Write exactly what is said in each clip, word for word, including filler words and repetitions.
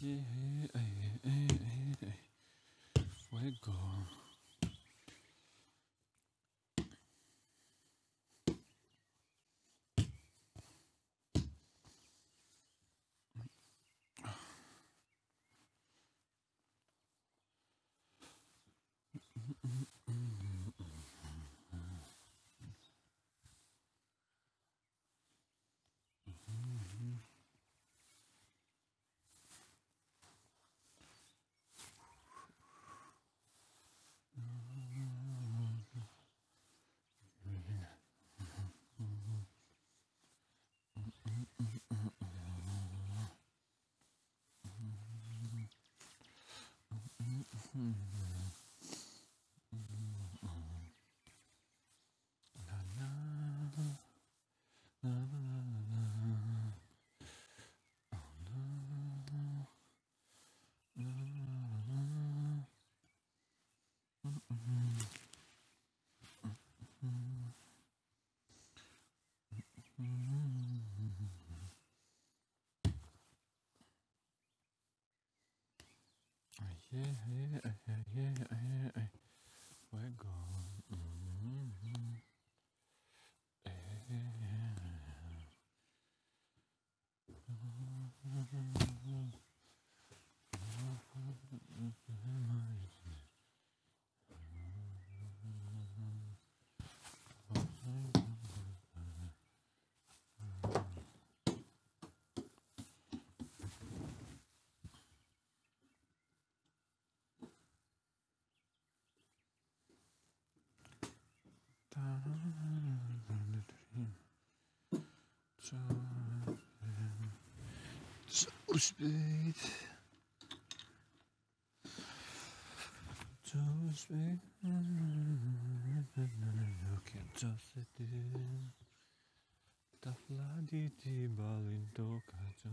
Allí, eh, eh, eh, eh, fuego. Yeah, yeah, yeah, yeah, yeah, yeah. Fuego. Mm-hmm. So sweet, so sweet. Look at just it. Da fladi di balinto kaja.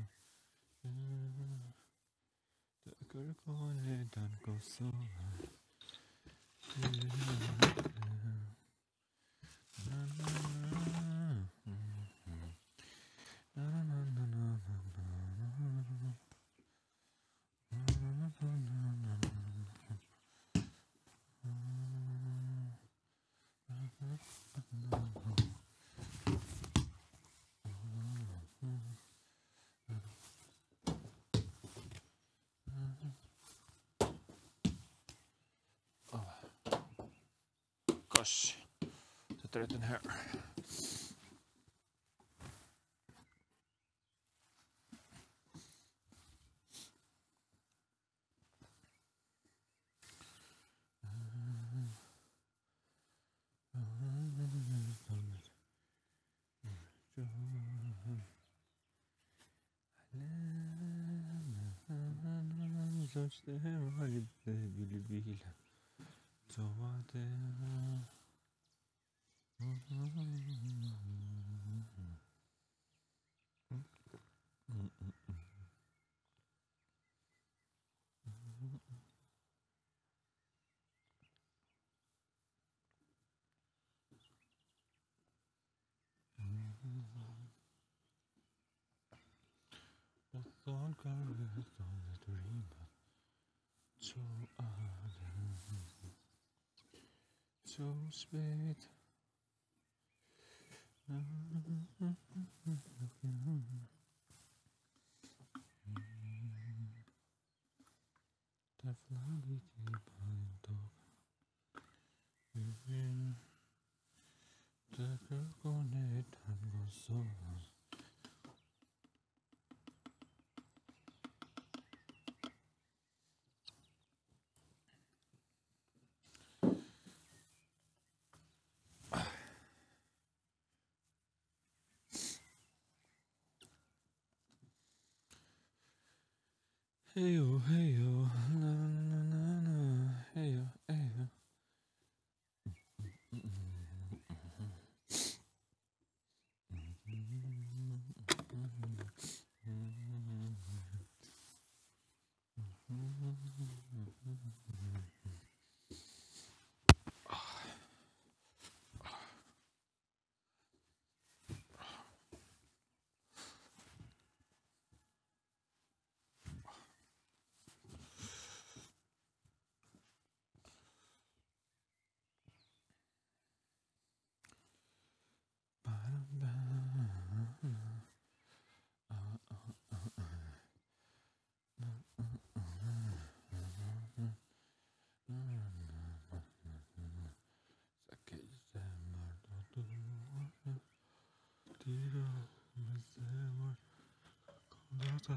Da kurkone dan koso. Gosh, sätter ut den här. Just det här var lite bilbil. Så var det. Och thought carved on the dream. So odd. So sweet. The flaggy behind dog. The girl on it and was so. Hey yo, hey yo, na na na na, hey yo, hey yo. tiro, me sembra condata.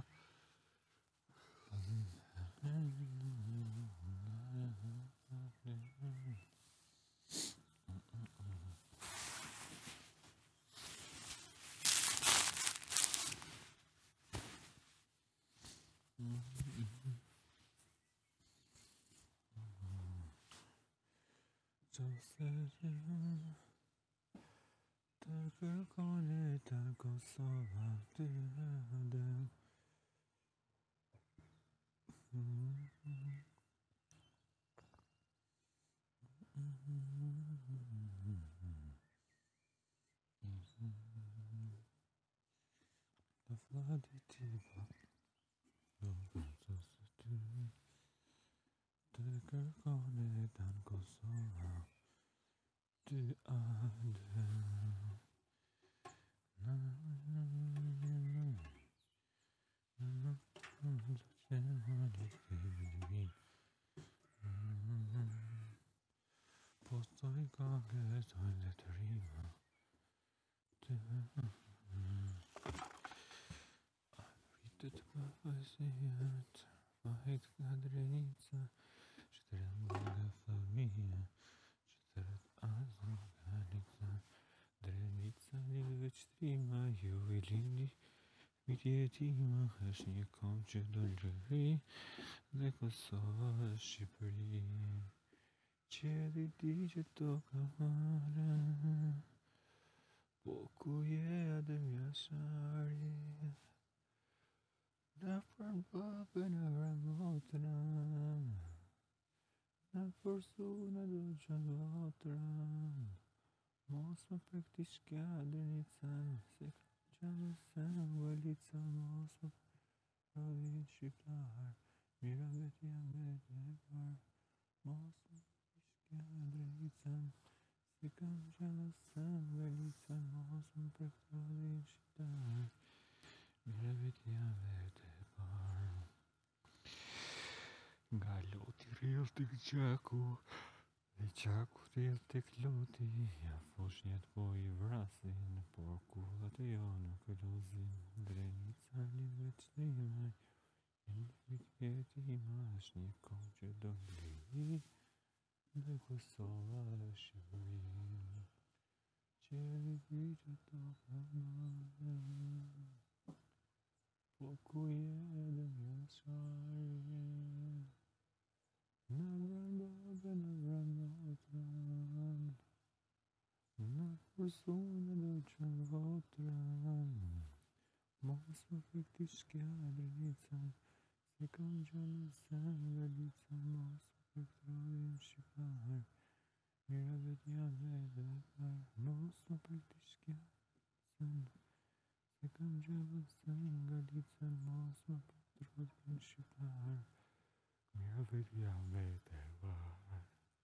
Takır kone tako soğaktı. Lafla ditiba, yolsuzdu. Takır kone tako soğaktı adı. Postoj kange söyle terima. Rite tbafasiyat, vahit kadrenica, четырем благословения, четырет азмаганица, дреница личтрима, ювелини, видетима, хашником чудольжери, закусова шипри, чели дичето камара, покуе адмяшари. Nafran papena ramotna, naforsuna dulchavatra, mosma praktiskadrenica, sekjana samvalica, mosma provinshiplar, miravetia medevar, mosma praktiskadrenica, sekjana samvalica, mosma provinshiplar, miravetia medevar. Galotti riltik Jaku, Jaku riltik Loti, ja fošně tvoji vrasin, porkula ty ono kruzin, drenica nevečnýma, inviděti máš někom, že dobrý, neko soláš vrým, čeli víče to kamára, pokud jeden jašár. Navran baba navran otran, naforsuna dulchavotran, mosma praktiskadrenica, sekjana samvalica, mosma provinshiplar, miravetia medevar, mosma praktiskadrenica, sekjana samvalica, mosma provinshiplar. Miravetia medevar,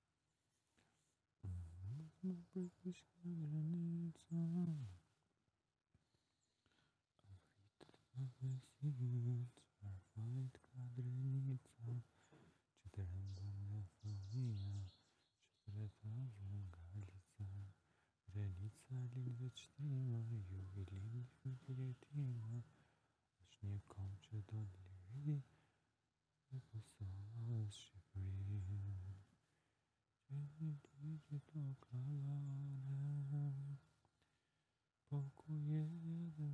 mosma praktiskadrenica, avrit avesivt, varfait kadrenica, četrem благословения, četret azangalica, drenica lilvečnýma, juvelin vidjetima, až někom čedodliri, neko soláš vrým, čeli víče to kalára, pokud jeden